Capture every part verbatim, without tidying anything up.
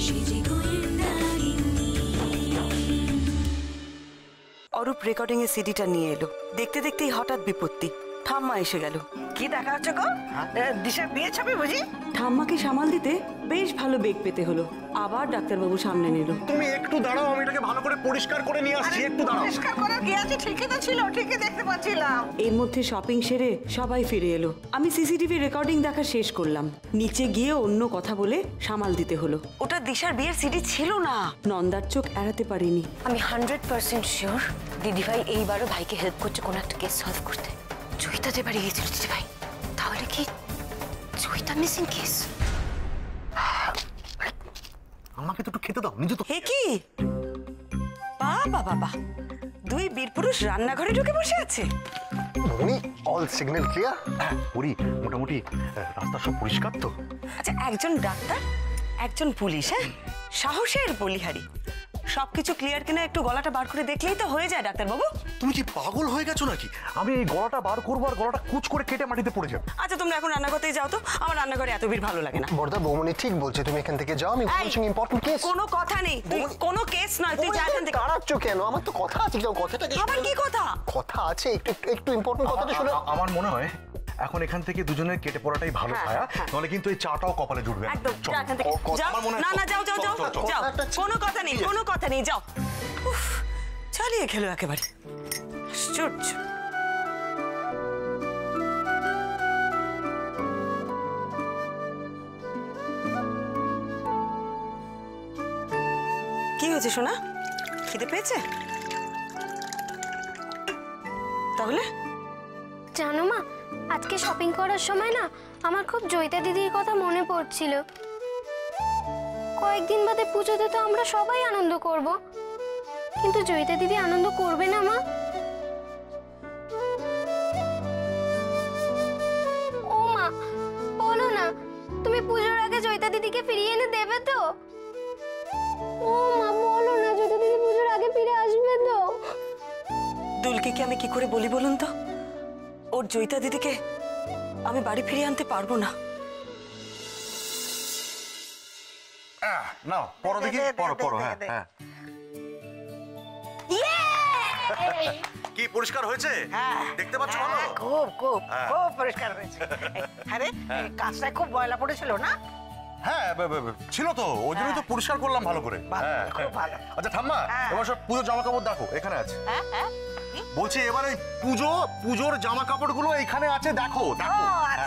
Arup recording এর সিডিটা নিয়ে এলো। দেখতে দেখতেই হঠাৎ বিপত্তি, ঠাম্মা এসে গেল। কি দেখা হচ্ছে গো? দিশার বিয়ে ছবি বুঝি? ঠাম্মাকে সামাল দিতে বেশ ভালো বেগ পেতে হলো। আবার ডাক্তারবাবু সামনে নিল। তুমি একটু দাঁড়াও, আমি এটাকে ভালো করে পরিষ্কার করে নিয়ে আসছি। একটু দাঁড়াও। পরিষ্কার করে গিয়েছে, ঠিকই তো ছিল, ঠিকই দেখতে পাচ্ছিলাম। এর মধ্যে শপিং সেরে সবাই ফিরে এলো। আমি সিসিটিভি রেকর্ডিং দেখা শেষ করলাম। নিচে গিয়ে অন্য কথা বলে সামাল দিতে হলো। ওটা দিশার বিয়ের সিডি ছিল না। নন্দার চোখ এড়াতে পারিনি। আমি হান্ড্রেড পার্সেন্ট শিওর দিদিভাই এইবারও ভাইকে হেল্প করছে কোনো একটা কেস সলভ করতে। জয়িতা যে বাড়ি গিয়েছিল দিদিভাই, তাহলে কি জয়িতা মিসিং কেস? আমাকে তো একটু খেতে দাও, নিজে তো। হে কি বাবা বাবা, দুই বীরপুরুষ রান্নাঘরে ঢুকে বসে আছে। উনি অল সিগন্যাল ক্লিয়ার। ওরি মোটামুটি রাস্তা সব পরিষ্কার তো? আচ্ছা, একজন ডাক্তার, একজন পুলিশ, হ্যাঁ সাহসের বলিহারি, সবকিছু ক্লিয়ার কিনা একটু গলাটা বার করে দেখলেই তো হয়ে যায় ডাক্তারবাবু। তুমি কি পাগল হয়ে গেছো নাকি? আমি এই গলাটা বার করবো আর গলাটা কুচ করে কেটে মাটিতে পড়ে যাবে। আচ্ছা তোমরা এখন রান্নাঘরেই যাও তো, আমার রান্নাঘরে এত ভিড় ভালো লাগে না। বড়দা বৌমনি ঠিক বলছে, তুমি এখান থেকে যাও। আমি বলছি ইম্পর্টেন্ট কেস। কোনো কথা নেই, তুই কোনো কেস নয়, তুই যা এখান থেকে। দাঁড়াচ্ছ কেন? আমার তো কথা আছে। যাও, কথাটা কি? আবার কি কথা? কথা আছে, একটু একটু ইম্পর্টেন্ট কথাটা শোনো। আমার মনে হয় এখন এখান থেকে দুজনের কেটে পড়াটাই ভালো হয়, নাহলে কিন্তু এই চাটাও কপালে জুটবে। একদম যা এখান থেকে যাও। না না যাও যাও যাও যাও, কোনো কথা নেই, কোনো কথা নেই, যাও। উফ, চালিয়ে খেলো একেবারে, আশ্চর্য। কি হয়েছে সোনা, খিদে পেয়েছে? তাহলে জানো মা, আজকে শপিং করার সময় না আমার খুব জয়িতা দিদির কথা মনে পড়ছিল। কয়েকদিন বাদে পুজোতে তো আমরা সবাই আনন্দ করব, কিন্তু জয়িতা দিদি আনন্দ করবে না মা? ও মা বলো না, তুমি পুজোর আগে জয়িতা দিদিকে ফিরিয়ে এনে দেবে তো? ও মা বলো না, জয়িতা দিদি পুজোর আগে ফিরে আসবে তো? দুলকে কি আমি কি করে বলি বলুন তো, ওর জয়িতা দিদিকে আমি বাড়ি ফিরিয়ে আনতে পারবো না। নাও পড়ো দেখি, পড়ো পড়ো। হ্যাঁ হ্যাঁ, কি পরিষ্কার হয়েছে? দেখতে পাচ্ছ ভালো? খুব খুব খুব পরিষ্কার হয়েছে। আরে কাজটা খুব ময়লা পড়েছিল না? হ্যাঁ ছিল তো, ওই জন্যই তো পরিষ্কার করলাম ভালো করে। হ্যাঁ খুব ভালো। আচ্ছা ঠাম্মা, এবার সব পুজোর জামা কাপড় দেখো, এখানে আছে। হ্যাঁ হ্যাঁ, বলছি এবার এই পুজো পুজোর জামা কাপড় গুলো এখানে আছে, দেখো দেখো।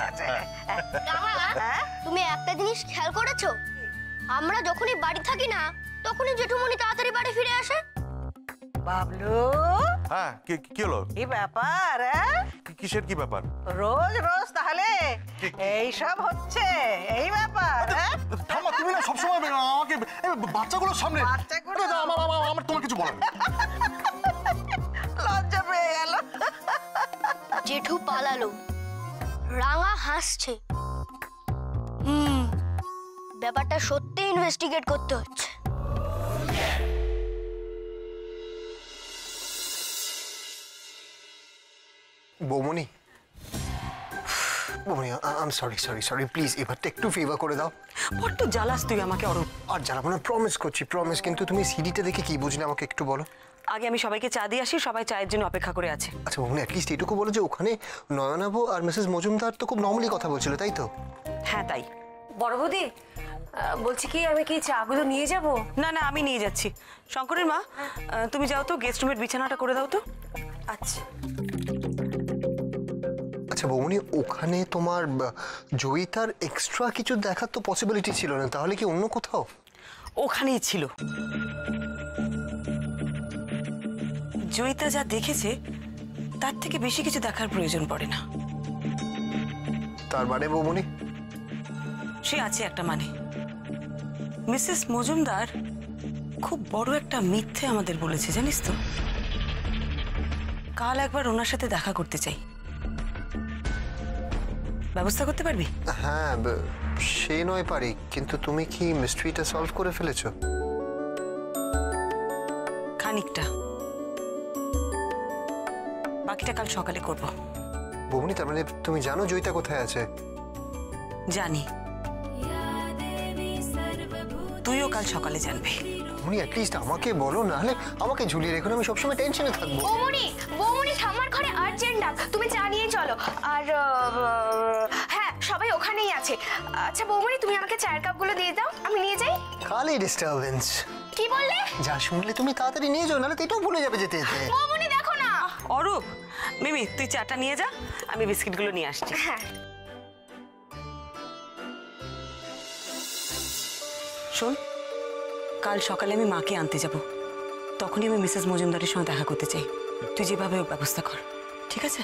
তুমি একটা জিনিস খেয়াল করেছো? আমরা যখনই বাড়ি থাকি না তখনই জেঠুমনি তাড়াতাড়ি বাড়ি ফিরে আসে। বাবলু, হ্যাঁ কি কি হলো? কি ব্যাপার? কিসের কি ব্যাপার? রোজ রোজ তাহলে এই সব হচ্ছে, এই ব্যাপার? ঠাম্মা তুমি না সবসময় আমাকে বাচ্চাগুলোর সামনে। বাচ্চাগুলো আমার আমার তোমার কিছু বলার নেই। লজ্জা পেয়ে গেল। জেঠু পালালো, রাঙা হাসছে। হুম, ব্যাপারটা সত্যি ইনভেস্টিগেট করতে হচ্ছে। বৌমনি, বৌমনি I am sorry sorry sorry please এবারটা একটু ফেভার করে দাও। বড্ড জ্বালাস তুই আমাকে অরূপ। আর জ্বালাবো না, প্রমিস করছি প্রমিস। কিন্তু তুমি সিডিটা দেখে কি বুঝলে আমাকে একটু বলো। আগে আমি সবাইকে চা দিয়ে আসি, সবাই চায়ের জন্য অপেক্ষা করে আছে। আচ্ছা বৌমনি, অ্যাটলিস্ট এটুকু বলো যে ওখানে নয়নাবু আর মিসেস মজুমদার তো খুব নর্মালি কথা বলছিল, তাই তো? হ্যাঁ তাই। বড় বৌদি বলছি কি, আমি কি চাগুলো নিয়ে যাব? না না আমি নিয়ে যাচ্ছি। শঙ্করের মা, তুমি যাও তো, গেস্ট রুমের বিছানাটা করে দাও তো। আচ্ছা আচ্ছা বৌমনি, ওখানে তোমার জয়িতার এক্সট্রা কিছু দেখার তো পসিবিলিটি ছিল না, তাহলে কি অন্য কোথাও? ওখানেই ছিল। জয়িতা যা দেখেছে তার থেকে বেশি কিছু দেখার প্রয়োজন পড়ে না। তার মানে বৌমনি? সে আছে একটা মানে। মিসেস মজুমদার খুব বড় একটা মিথ্যে আমাদের বলেছে, জানিস তো? কাল একবার ওনার সাথে দেখা করতে চাই, ব্যবস্থা করতে পারবি? হ্যাঁ সে নয় পারি, কিন্তু তুমি কি মিস্ট্রিটা সলভ করে ফেলেছো? খানিকটা, বাকিটা কাল সকালে করব। বৌমনি তার মানে তুমি জানো জয়িতা কোথায় আছে? জানি। তুইও কাল সকালে জানবে। উনি অ্যাটলিস্ট আমাকে বলো, না হলে আমাকে ঝুলিয়ে রেখো, আমি সবসময় টেনশনে থাকবো। বৌমনি বৌমনি ঠাম্মার ঘরে আর্জেন্ট ডাক, তুমি চা নিয়ে চলো। আর আহ, হ্যাঁ সবাই ওখানেই আছে। আচ্ছা বৌমনি তুমি আমাকে চায়ের কাপগুলো দিয়ে দাও, আমি নিয়ে যাই। খালি ডিস্টারবেন্স। কি বললে? যা শুনলে তুমি তাড়াতাড়ি নিয়ে যাও, নাহলে তো এটাও ভুলে যাবে যেতে যেতে। বৌমনি দেখো না। অরূপ, মিমি তুই চাটা নিয়ে যা, আমি বিস্কিটগুলো নিয়ে আসছি। হ্যাঁ শোন, কাল সকালে আমি মাকে আনতে যাব, তখনই আমি মিসেস মজুমদারের সঙ্গে দেখা করতে চাই। তুই যেভাবে ব্যবস্থা কর, ঠিক আছে?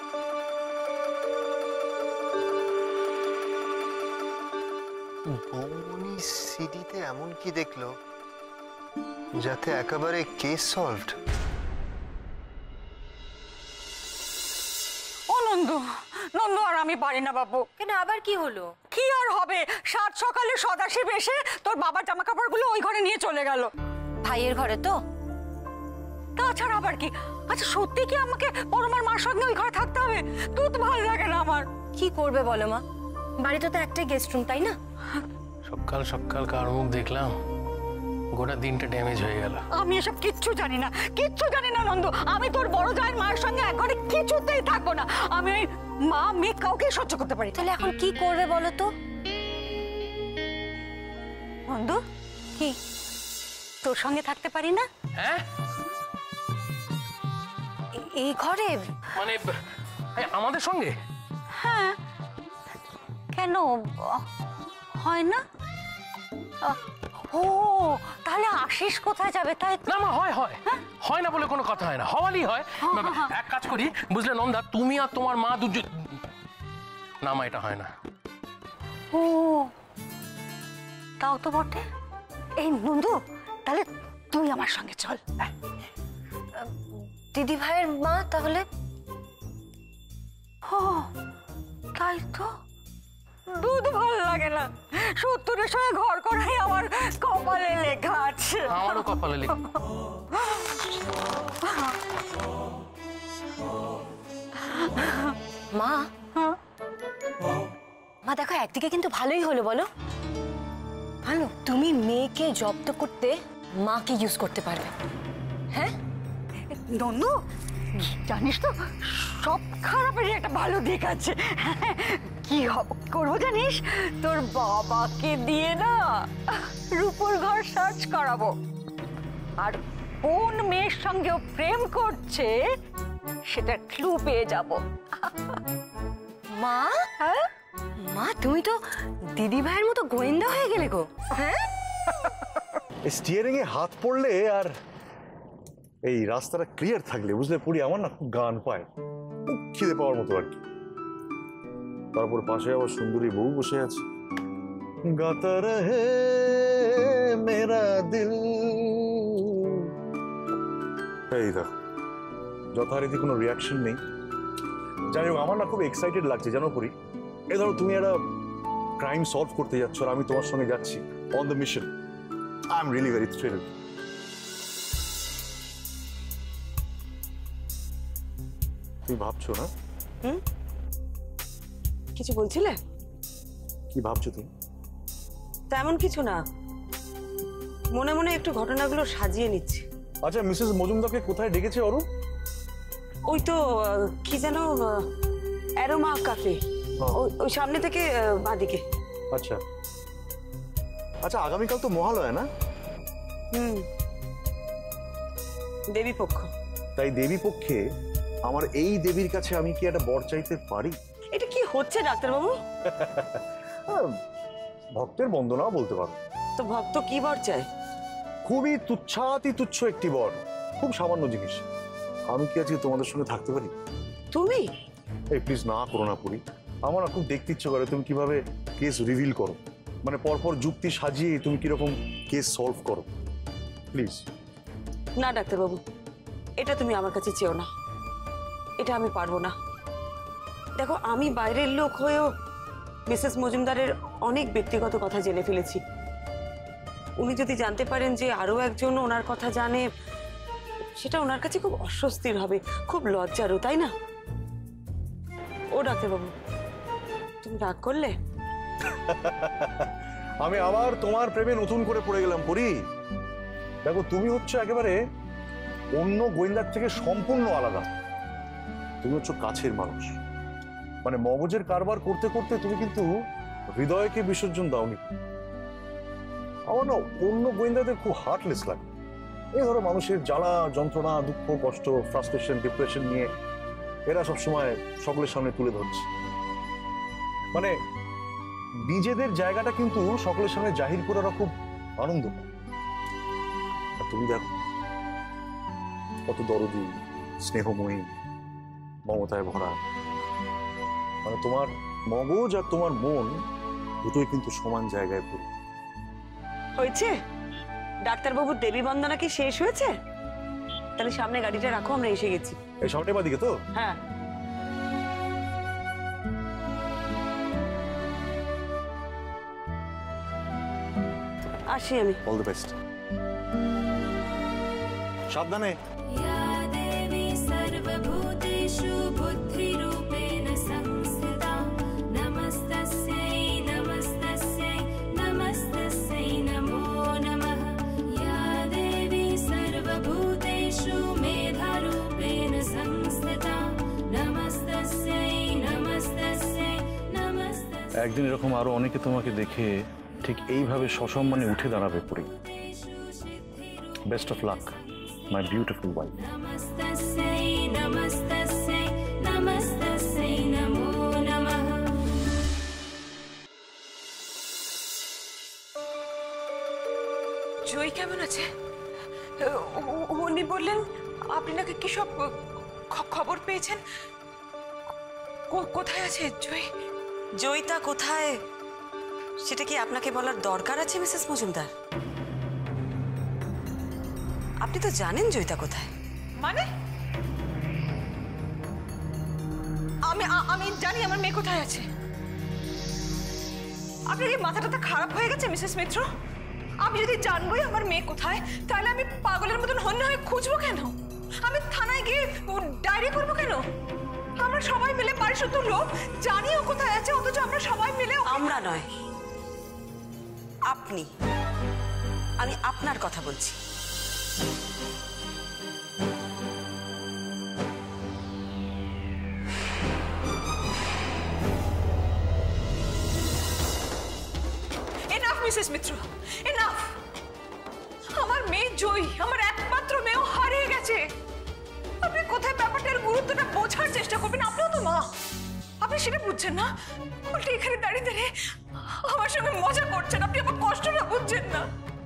বৌমনি সিডিতে এমন কি দেখলো যাতে একেবারে কেস সলভড? ও নন্দু, নন্দু আর আমি পারি না বাবু। কেন, আবার কি হলো? কি আর হবে, সাত সকালে সদাশিব এসে তোর বাবার জামা কাপড়গুলো ওই ঘরে নিয়ে চলে গেল। ভাইয়ের ঘরে তো? তাছাড়া আবার কি? আচ্ছা সত্যি কি আমাকে পরমার মার সঙ্গে ওই ঘরে থাকতে হবে? তুই তো ভালো লাগে না আমার। কি করবে বলো মা, বাড়িতে তো একটাই গেস্ট রুম, তাই না? সকাল সকাল কার মুখ দেখলাম, গোটা দিনটা ড্যামেজ হয়ে গেল। আমি এসব কিচ্ছু জানি না, কিচ্ছু জানি না নন্দু। আমি তোর বড় জায়ের মায়ের সঙ্গে এক ঘরে কিছুতেই থাকবো না। আমি ওই মা মেয়ে কাউকে সহ্য করতে পারি। তাহলে এখন কি করবে বলো তো? নন্দু, কি তোর সঙ্গে থাকতে পারি না? হ্যাঁ এ- এই ঘরে? মানে এই আমাদের সঙ্গে? হ্যাঁ, কেন হয় না? আহ, ও তাহলে আশিস কোথায় যাবে? তাই তো? না মা, হয় হয় হয় না বলে কোনো কথা হয় না, হওয়ারই হয়। এক কাজ করি বুঝলে নন্দা, তুমি আর তোমার মা দুজন। না মা, এটা হয় না। ও তাও তো বটে। এই নন্দু, তাহলে তুই আমার সঙ্গে চল। দিদি ভাইয়ের মা তাহলে? ও তাই তো, দুধ ভালো লাগে না। সত্তরের সঙ্গে ঘর করাই আমার কপালে লেখা আছে। আমারও কপালে লেখা। মা মা দেখো, একদিকে কিন্তু ভালোই হলো বলো। ভালো, তুমি মেয়েকে জব্দ করতে মাকে ইউজ করতে পারবে। হ্যাঁ নন্দু, জানিস তো সব খারাপেরই একটা ভালো দিক আছে। কি করবো জানিস, তোর বাবাকে দিয়ে না রূপোর ঘর সার্চ করাবো, আর কোন মেয়ের সঙ্গে ও প্রেম করছে সেটা ক্লু পেয়ে যাব। মা, হ্যাঁ মা তুমি তো দিদি ভাইয়ের মতো গোয়েন্দা হয়ে গেলে গো। হ্যাঁ স্টিয়ারিং এ হাত পড়লে আর এই রাস্তাটা ক্লিয়ার থাকলে বুঝলে পুরি, আমার না খুব গান পায়, খুব খিদে পাওয়ার মতো আর কি। তারপর পাশে আবার সুন্দরী বউ বসে আছে। গাতা রহে মেরা দিল। এই দেখো, যথারীতি কোনো রিয়াকশন নেই। যাই হোক, আমার না খুব এক্সাইটেড লাগছে জানো পুরি। এই ধরো তুমি একটা ক্রাইম সলভ করতে যাচ্ছ আর আমি তোমার সঙ্গে যাচ্ছি on the mission. I am really very thrilled. তুমি ভাবছো না? হুম, কিছু বলছিলে? কি ভাবছো তুমি? তেমন কিছু না, মনে মনে একটু ঘটনাগুলো সাজিয়ে নিচ্ছি। আচ্ছা, মিসেস মজুমদারকে কোথায় ডেকেছে অরু? ওই তো আহ, কি যেন অ্যারোমা কাফে, ওই সামনে থেকে আহ, বাঁদিকে। আচ্ছা আচ্ছা, আগামীকাল তো মহালয়া না? হুম, দেবী পক্ষ। তাই দেবী পক্ষে আমার এই দেবীর কাছে আমি কি একটা বর চাইতে পারি? এটা কি হচ্ছে ডাক্তারবাবু? ভক্তের বন্দনাও বলতে পারো। তো ভক্ত কি বর চায়? খুবই তুচ্ছাতি তুচ্ছ একটি বর, খুব সামান্য জিনিস। আমি কি আজকে তোমাদের সঙ্গে থাকতে পারি? তুমি? এই প্লিজ না করো না পুরি, আমার না খুব দেখতে ইচ্ছে করে তুমি কিভাবে কেস রিভিল করো, মানে পরপর যুক্তি সাজিয়ে তুমি কিরকম কেস সলভ করো। প্লিজ না ডাক্তারবাবু, এটা তুমি আমার কাছে চেও না, এটা আমি পারবো না। দেখো, আমি বাইরের লোক হয়েও মিসেস মজুমদারের অনেক ব্যক্তিগত কথা জেনে ফেলেছি। উনি যদি জানতে পারেন যে আরো একজন ওনার কথা জানে, সেটা ওনার কাছে খুব অস্বস্তির হবে, খুব লজ্জারও, তাই না? ও ডাক্তারবাবু, তুমি রাগ করলে? আমি আবার তোমার প্রেমে নতুন করে পড়ে গেলাম পরি। দেখো তুমি হচ্ছে একেবারে অন্য গোয়েন্দার থেকে সম্পূর্ণ আলাদা। তুমি হচ্ছে কাছের মানুষ, মানে মগজের কারবার করতে করতে তুমি কিন্তু হৃদয়কে বিসর্জন দাওনি। আমার না অন্য গোয়েন্দাদের খুব হার্টলেস লাগে। এই ধরো মানুষের জ্বালা যন্ত্রণা দুঃখ কষ্ট ফ্রাস্ট্রেশন ডিপ্রেশন নিয়ে এরা সবসময় সকলের সামনে তুলে ধরছে, মানে নিজেদের জায়গাটা কিন্তু সকলের সামনে জাহির করে ওরা খুব আনন্দ পায়। আর তুমি দেখো কত দরদি স্নেহময়ী মমতায় ভরা, মানে তোমার মগজ আর তোমার মন দুটোই কিন্তু সমান জায়গায় পড়ে। হয়েছে ডাক্তারবাবুর দেবী বন্দনা কি শেষ হয়েছে? তাহলে সামনে গাড়িটা রাখো, আমরা এসে গেছি। এই সামনে বা দিকে তো? হ্যাঁ। আসি আমি। অল দ্য বেস্ট, সাবধানে। या देवी सर्वभूतेषु बुद्धिरूपेण संस्थिता नमस्तस्यै नमस्तस्यै नमस्तस्यै नमो नमः। या देवी सर्वभूतेषु मेधारूपेण संस्थिता नमस्तस्यै नमस्तस्यै नमस्तस्यै। একদিন এরকম আরো অনেকে তোমাকে দেখে ঠিক এইভাবে সসম্মানে উঠে দাঁড়াবে পড়ি। Best of luck my beautiful wife. नमस्तस्यै नमस्तस्यै नमस्तस्यै नमो नमः। জয় কেমন আছে? উ- উনি বললেন আপনি নাকি কি সব খ- খবর পেয়েছেন। কো- কোথায় আছে জয়? জয়িতা কোথায় সেটা কি আপনাকে বলার দরকার আছে মিসেস মজুমদার? আপনি তো জানেন জয়িতা কোথায়। মানে আমি আ- আমি জানি আমার মেয়ে কোথায় আছে। আপনার কি মাথাটা খারাপ হয়ে গেছে মিসেস মিত্র? আমি যদি জানবোই আমার মেয়ে কোথায়, তাহলে আমি পাগলের মতন হন্য হয়ে খুঁজবো কেন? আমি থানায় গিয়ে ডায়েরি করবো কেন? আমরা সবাই মিলে বাড়ির শুধু লোক জানিও কোথায় আছে, অথচ আমরা সবাই মিলে ওকে- আমরা নয়, আপনি। আমি আপনার কথা বলছি। Enough Mrs Mitra, enough. আমার মেয়ে জয়ী, আমার একমাত্র মেয়েও হারিয়ে গেছে। আপনি কোথায় ব্যাপারটার গুরুত্বটা বোঝার চেষ্টা করবেন? আপনিও তো মা, আপনি সেটা বুঝছেন না। উল্টে এখানে দাঁড়িয়ে দাঁড়িয়ে আমার সঙ্গে মজা করছেন। আপনি আমার কষ্টটা বুঝছেন না।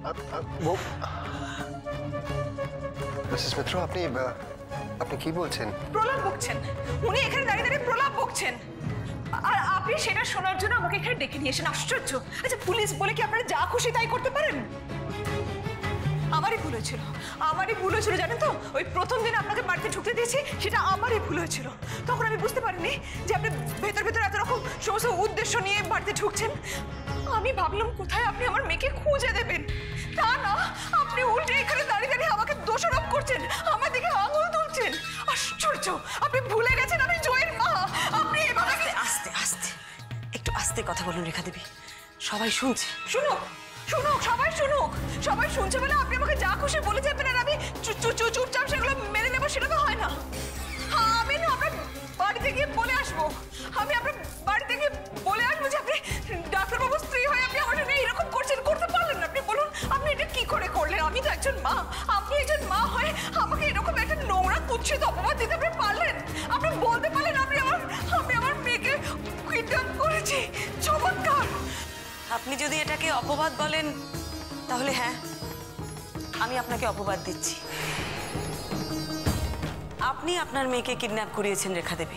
মিসেস মিত্র, আপনি আহ, আপনি কি বলছেন? প্রলাপ বকছেন উনি, এখানে দাঁড়িয়ে দাঁড়িয়ে প্রলাপ বকছেন। আর আপনি সেটা শোনার জন্য আমাকে এখানে ডেকে নিয়ে এসেন। আশ্চর্য। আচ্ছা, পুলিশ বলে কি আপনারা যা খুশি তাই করতে পারেন? আমারই ভুল হয়েছিল, আমারই ভুল হয়েছিল জানেন তো। ওই প্রথম দিন আপনাকে বাড়িতে ঢুকতে দিয়েছি, সেটা আমারই ভুল হয়েছিল। তখন আমি বুঝতে পারিনি যে আপনি ভেতর ভেতর এত রকম সমস্ত উদ্দেশ্য নিয়ে বাড়িতে ঢুকছেন। আমি ভাবলাম কোথায় আপনি আমার মেয়েকে খুঁজে দেবেন, তা না আপনি উল্টে এখানে দাঁড়িয়ে দাঁড়িয়ে আমাকে দোষারোপ করছেন, আমার দিকে আঙুল তুলছেন। আশ্চর্য, আপনি ভুলে গেছেন আমি জয়ের মা। আপনি এভাবে আস্তে আস্তে, একটু আস্তে কথা বলুন রেখা দেবী, সবাই শুনছে। শুনুক শুনুক, সবাই শুনুক। সবাই শুনছে বলে আপনি আমাকে যা খুশি বলে যাবেন আর আমি চুপ চুপ চুপ চুপচাপ সেগুলো মেনে নেবো, সেটা তো হয় না। হ্যাঁ, আমি না আপনার বাড়িতে গিয়ে বলে আসবো, আমি আপনার বাড়িতে গিয়ে বলে আসবো যে আপনি ডাক্তারবাবুর স্ত্রী হয়ে আপনি আমার সঙ্গে এরকম করছেন। করতে পারলেন না? আপনি বলুন, আপনি এটা কি করে করলেন? আমি তো একজন মা, আপনি একজন মা হয়ে আমাকে এরকম একটা নোংরা কুৎসিত অপবাদ দিতে আপনি পারলেন? আপনি বলতে পারলেন আপনি আমার আমি আমার মেয়েকে কিডন্যাপ করেছি? চমৎকার। আপনি যদি এটাকে অপবাদ বলেন তাহলে হ্যাঁ, আমি আপনাকে অপবাদ দিচ্ছি। আপনি আপনার মেয়েকে কিডন্যাপ করিয়েছেন রেখা দেবী।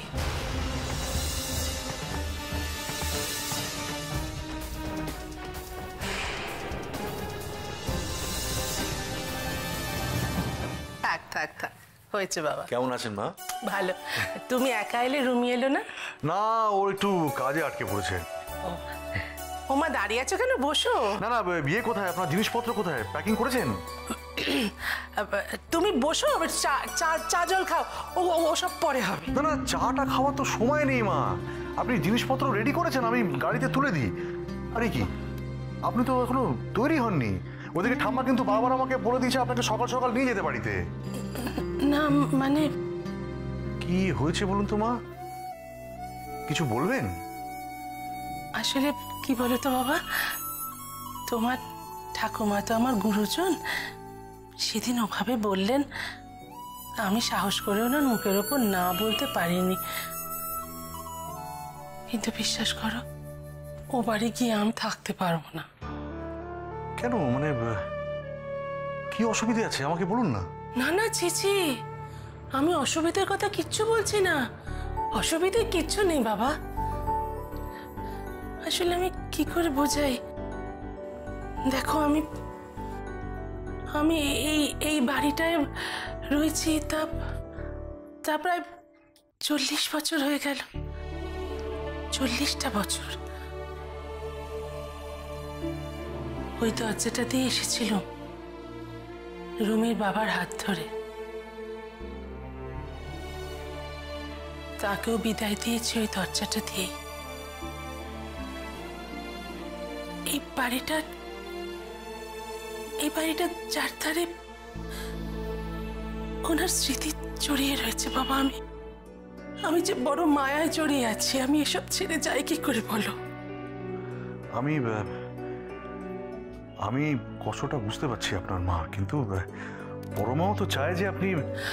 থাক থাক থাক, হয়েছে বাবা। কেমন আছেন মা? ভালো। তুমি একা এলে, রুমি এলো না? না, ও একটু কাজে আটকে পড়েছে। ওমা, দাঁড়িয়ে আছো কেন? বসো। না না, বিয়ে কোথায়? আপনার জিনিসপত্র কোথায়? প্যাকিং করেছেন? তুমি বসো, চা চা চা জল খাও, ও ওসব পরে হবে। না না, চাটা খাওয়ার তো সময় নেই মা। আপনি জিনিসপত্র রেডি করেছেন, আমি গাড়িতে তুলে দিই। আরে কি, আপনি তো এখনো তৈরি হননি। ওদিকে ঠাম্মা কিন্তু বারবার আমাকে বলে দিয়েছে আপনাকে সকাল সকাল নিয়ে যেতে বাড়িতে। না মানে কি হয়েছে বলুন তো মা, কিছু বলবেন? আসলে কি বলো তো বাবা, তোমার ঠাকুমা তো আমার গুরুজন, সেদিন ওভাবে বললেন, আমি সাহস করে ওনার মুখের ওপর না বলতে পারিনি। কিন্তু বিশ্বাস করো, ও বাড়ি গিয়ে আমি থাকতে পারবো না। কেন, মানে কি অসুবিধা আছে আমাকে বলুন না। না না চিচি, আমি অসুবিধার কথা কিচ্ছু বলছি না, অসুবিধে কিচ্ছু নেই বাবা। আসলে আমি কি করে বোঝাই, দেখো আমি আমি এই এই বাড়িটায় রয়েছি তা তা প্রায় চল্লিশ বছর হয়ে গেল, চল্লিশটা বছর। ওই দরজাটা দিয়ে এসেছিল রুমির বাবার হাত ধরে, তাকেও বিদায় দিয়েছি ওই দরজাটা দিয়েই। এই বাড়িটা এই বাড়িটা যার ধারে ওনার স্মৃতি জড়িয়ে রয়েছে বাবা। আমি আমি যে বড় মায়ায় জড়িয়ে আছি, আমি এসব ছেড়ে যাই কি করে বলো? আমি আমি কষ্টটা বুঝতে পারছি আপনার মা, কিন্তু বড় মাও তো চায় যে আপনি।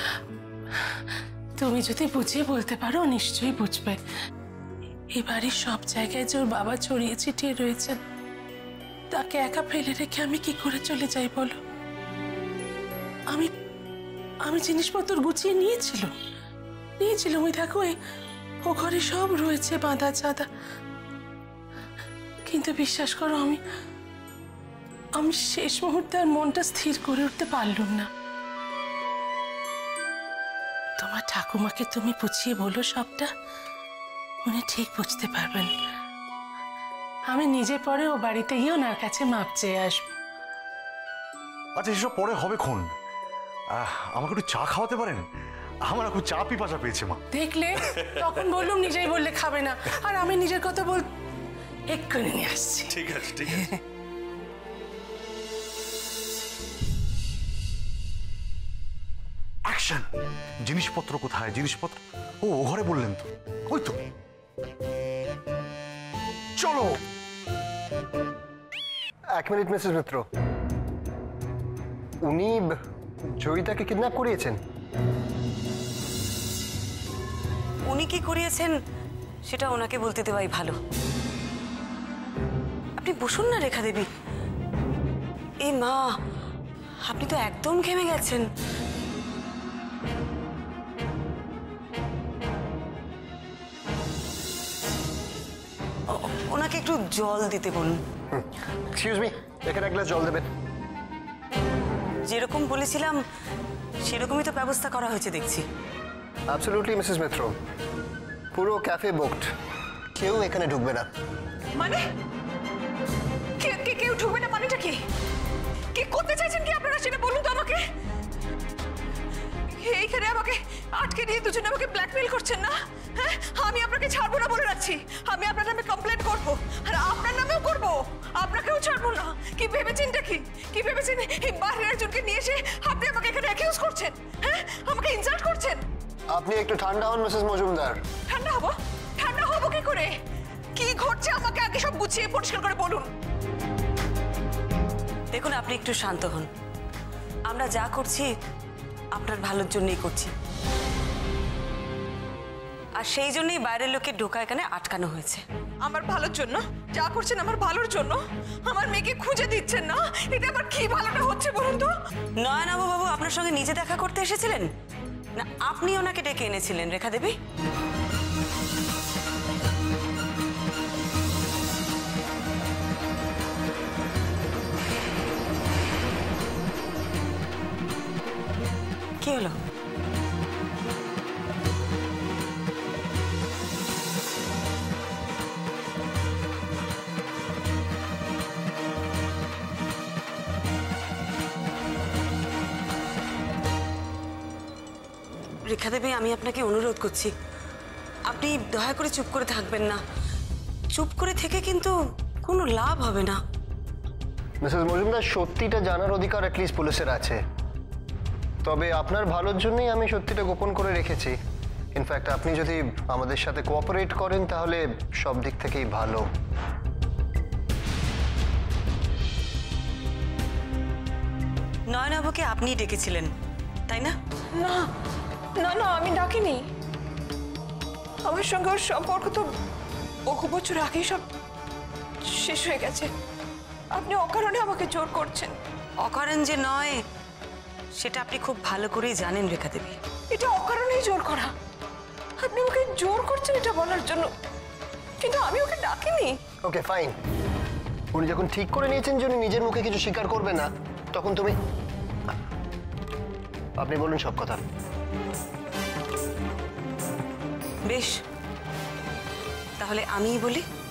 তুমি যদি বুঝিয়ে বলতে পারো নিশ্চয়ই বুঝবে। এই বাড়ির সব জায়গায় যে ওর বাবা ছড়িয়ে ছিটিয়ে রয়েছেন, তাকে একা ফেলে রেখে আমি কি করে চলে যাই বলো? আমি আমি জিনিসপত্র গুছিয়ে নিয়েছিল নিয়েছিলাম ওই দেখো ও ঘরে সব রয়েছে বাঁধা চাঁদা, কিন্তু বিশ্বাস করো আমি আমি শেষ মুহূর্তে আর মনটা স্থির করে উঠতে পারলাম না। তোমার ঠাকুমাকে তুমি বুঝিয়ে বলো সবটা, উনি ঠিক বুঝতে পারবেন। আমি নিজে পরে ও বাড়িতে গিয়ে ওনার কাছে মাপ চেয়ে আসবো। আচ্ছা এসব পরে হবে ক্ষণ, আমাকে একটু চা খাওয়াতে পারেন? আমার খুব চা পিপাসা পেয়েছে মা। দেখলে, তখন বললুম নিজেই বললে খাবে না, আর আমি নিজের কথা বল এক্ষুনি নিয়ে আসছি। ঠিক আছে ঠিক আছে। অ্যাকশন! জিনিসপত্র কোথায়? জিনিসপত্র ও ও ঘরে বললেন তো, ওই তো চলো। এক মিনিট মিসেস মিত্র, উনি জয়িতাকে কিডন্যাপ করিয়েছেন? উনি কি করিয়েছেন সেটা ওনাকে বলতে দেওয়াই ভালো। আপনি বসুন না রেখা দেবী। এই মা, আপনি তো একদম ঘেমে গেছেন। ওনাকে একটু জল দিতে বলুন। এক্সকিউজ মি, এখানে এক গ্লাস জল দেবেন। যেরকম বলেছিলাম সেরকমই তো ব্যবস্থা করা হয়েছে দেখছি। অ্যাবসলিউটলি মিসেস মিত্র, পুরো ক্যাফে বুকড, কেউ এখানে ঢুকবে না। মানে কে- কে- কেউ ঢুকবে না মানেটা কি? কি করতে চাইছেন কি আপনারা সেটা বলুন তো আমাকে। এইখানে আমাকে আটকে দিয়ে দুজনে আমাকে ব্ল্যাকমেল করছেন না? হ্যাঁ, আমি আপনাকে ছাড়বো না বলে রাখছি। আমি আপনার নামে কমপ্লেন করব, আর আপনার নামেও করব, আপনাকেও ছাড়বো না। কি ভেবেছেনটা কি কি ভেবেছেন এই বাইরের একজনকে নিয়ে এসে আপনি আমাকে এখানে অ্যাকিউজ করছেন? হ্যাঁ, আমাকে ইনসাল্ট করছেন। আপনি একটু ঠান্ডা হন মিসেস মজুমদার। ঠান্ডা হবো? ঠান্ডা হবো কি করে? কি ঘটছে আমাকে আগে সব গুছিয়ে পরিষ্কার করে বলুন। দেখুন, আপনি একটু শান্ত হন। আমরা যা করছি আপনার ভালোর জন্যই করছি, আর সেই জন্যই বাইরের লোকের ঢোকা এখানে আটকানো হয়েছে। আমার ভালোর জন্য যা করছেন, আমার ভালোর জন্য। আমার মেয়েকে খুঁজে দিচ্ছেন না, এটা আমার কি ভালোটা হচ্ছে বলুন তো? নয়নাবু বাবু আপনার সঙ্গে নিজে দেখা করতে এসেছিলেন না আপনি ওনাকে ডেকে এনেছিলেন রেখা দেবী? কি হলো? রেখা দেবী, আমি আপনাকে অনুরোধ করছি, আপনি দয়া করে চুপ করে থাকবেন না। চুপ করে থেকে কিন্তু কোনো লাভ হবে না। মিসেস মজুমদার, সত্যিটা জানার অধিকার অ্যাটলিস্ট পুলিশের আছে, তবে আপনার ভালোর জন্যই আমি সত্যিটা গোপন করে রেখেছি। ইনফ্যাক্ট আপনি যদি আমাদের সাথে কোঅপারেট করেন তাহলে সব দিক থেকেই ভালো। নয়নাবুকে আপনি ডেকেছিলেন তাই না? না না না আমি ডাকিনি। আমার সঙ্গে ওর সম্পর্ক তো বহু বছর আগেই সব শেষ হয়ে গেছে। আপনি অকারণে আমাকে জোর করছেন। অকারণ যে নয় সেটা আপনি খুব ভালো করেই জানেন রেখা দেবী। এটা অকারণেই জোর করা। আপনি ওকে জোর করছেন এটা বলার জন্য, কিন্তু আমি ওকে ডাকিনি। ওকে ফাইন, উনি যখন ঠিক করে নিয়েছেন যে উনি নিজের মুখে কিছু স্বীকার করবে না, তখন তুমি আপনি বলুন সব কথা। বেশ, তাহলে আমিই বলি।